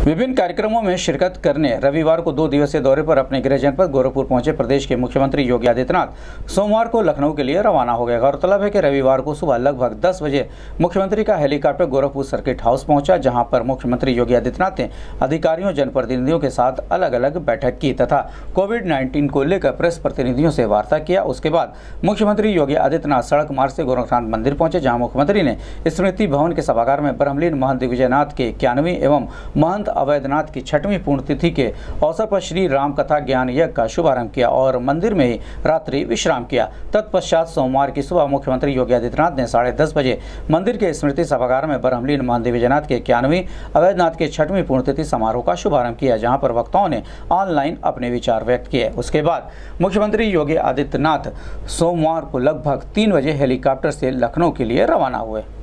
विभिन्न कार्यक्रमों में शिरकत करने रविवार को 2 दिवसीय दौरे पर अपने गृह जनपद गोरखपुर पहुंचे प्रदेश के मुख्यमंत्री योगी आदित्यनाथ सोमवार को लखनऊ के लिए रवाना हो गए। गौरतलब है कि रविवार को सुबह लगभग 10 बजे मुख्यमंत्री का हेलीकॉप्टर गोरखपुर सर्किट हाउस पहुंचा, जहां पर मुख्यमंत्री योगी आदित्यनाथ ने अधिकारियों, जनप्रतिनिधियों के साथ अलग अलग बैठक की तथा कोविड-19 को लेकर प्रेस प्रतिनिधियों से वार्ता किया। उसके बाद मुख्यमंत्री योगी आदित्यनाथ सड़क मार्ग से गोरखनाथ मंदिर पहुंचे, जहाँ मुख्यमंत्री ने स्मृति भवन के सभागार में ब्रह्मलीन महंत दिग्विजयनाथ के 91वीं एवं महंत अवैधनाथ की 6वीं पुण्यतिथि के अवसर पर श्री राम कथा ज्ञान यज्ञ का शुभारंभ किया और मंदिर में ही रात्रि विश्राम किया। तत्पश्चात सोमवार की सुबह मुख्यमंत्री योगी आदित्यनाथ ने 10:30 बजे मंदिर के स्मृति सभागार में ब्रह्मलीन महंत दिग्विजयनाथ के 91वीं अवैधनाथ के 6वीं पुण्यतिथि समारोह का शुभारंभ किया, जहां पर वक्ताओं ने ऑनलाइन अपने विचार व्यक्त किए। उसके बाद मुख्यमंत्री योगी आदित्यनाथ सोमवार को लगभग 3 बजे हेलीकॉप्टर से लखनऊ के लिए रवाना हुए।